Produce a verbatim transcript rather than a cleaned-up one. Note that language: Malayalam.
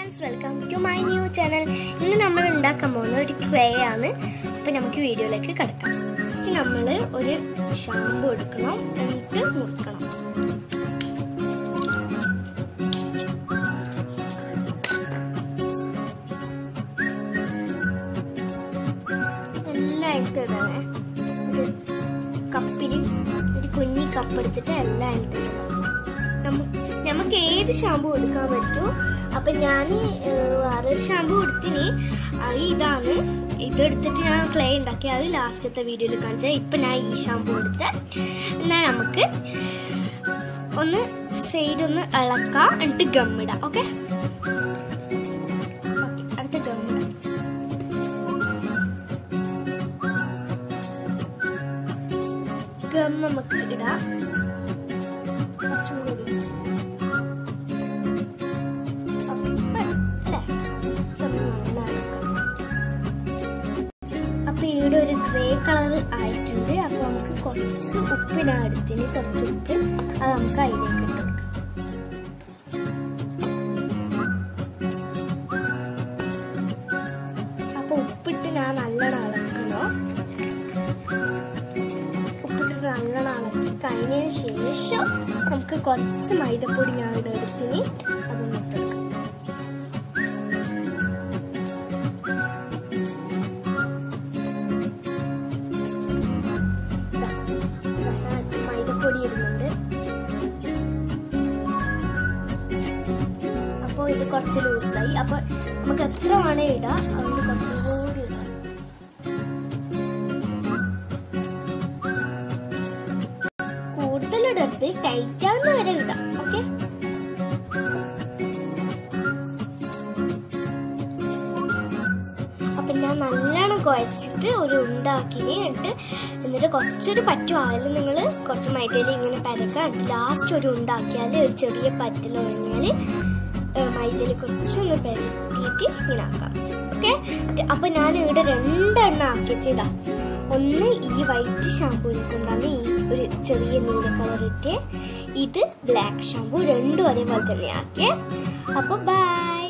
friends, welcome to my new channel. ഇന്ന് നമ്മൾ ഉണ്ടാക്കാൻ പോകുന്ന ഒരു ക്ലേ ആണ്. അപ്പോൾ നമുക്ക് വീഡിയോയിലേക്ക് കടക്കാം. ഇനി നമ്മൾ ഒരു ഷാമ്പു എടുക്കണം, എന്നിട്ട് മുറിക്കണം. എല്ലാം എടുത്തിടണേ. ഒരു കപ്പിൽ ഒരു കുഞ്ഞി കപ്പ് എടുത്തിട്ട് എല്ലാം എടുത്തിടണം. നമുക്ക് ഏത് ഷാമ്പു എടുക്കാൻ പറ്റും. അപ്പൊ ഞാൻ വേറെ ഷാമ്പു എടുത്തിന്, ഇതാണ് ഇതെടുത്തിട്ട് ഞാൻ ക്ലേ ഉണ്ടാക്കി. അത് ലാസ്റ്റത്തെ വീഡിയോയിൽ കാണിച്ചാൽ. ഇപ്പൊ ഞാൻ ഈ ഷാമ്പു എടുത്ത് എന്നാൽ നമുക്ക് ഒന്ന് സൈഡ് ഒന്ന് ഇളക്കാം, എന്നിട്ട് ഗമ്മിടാം. ഓക്കെ, അടുത്ത ഗമ്മിടാം. ഗം നമുക്ക് ഇടാം. അപ്പൊ ഇവിടെ ഒരു ഗ്രേ കളർ ആയിട്ടുണ്ട്. അപ്പൊ നമുക്ക് കുറച്ച് ഉപ്പിനടുത്തിന് കുറച്ച് ഉപ്പ് അത് നമുക്ക് അതിലേക്ക് ഇട്ട് കൊടുക്കാം. അപ്പൊ ഉപ്പിട്ട് ഞാൻ നല്ലോണം ഇളക്കണോ. ഉപ്പിട്ട് നല്ലോണം ഇളക്കി കഴിഞ്ഞതിന് ശേഷം നമുക്ക് കുറച്ച് മൈദപ്പൊടി ഞാൻ ഇവിടെ എടുത്തിന് അതൊന്ന് ഇട്ടെടുക്കാം. മൈദപ്പൊടി ഇടുന്നുണ്ട്. അപ്പോൾ ഇത് കുറച്ച് ലൂസായി. അപ്പൊ നമുക്ക് എത്ര വേണേ ഇടാം. അതുകൊണ്ട് കുറച്ചും കൂടി ഇടാം. കൂടുതലിടത്ത് ടൈറ്റാവുന്ന വരെ ഇടാം. ഓക്കെ, അപ്പൊ ഞാൻ നല്ലോണം കുഴച്ചിട്ട് ഒരു ഉണ്ടാക്കിന് എന്നിട്ട് എന്നിട്ട് കുറച്ചൊരു പറ്റു ആയാലും നിങ്ങൾ കുറച്ച് മൈദയിൽ ഇങ്ങനെ പരക്കാം. ലാസ്റ്റ് ഒരു ഉണ്ടാക്കിയാൽ ഒരു ചെറിയ പറ്റൽ ഒഴിഞ്ഞാൽ മൈദയിൽ കുറച്ചൊന്ന് പരത്തിയിട്ട് ഇങ്ങനെ ആക്കാം. ഓക്കെ, അപ്പൊ ഞാൻ ഇവിടെ രണ്ടെണ്ണം ആക്കി ചെയ്താ. ഒന്ന് ഈ വൈറ്റ് ഷാമ്പൂവിനെ കൊണ്ടാണ് ഈ ഒരു ചെറിയ നീല കളർ ഇട്ട്, ഇത് ബ്ലാക്ക് ഷാമ്പൂ. രണ്ടും ഒരേപോലെ തന്നെ ആക്കിയേ. അപ്പൊ ബൈ.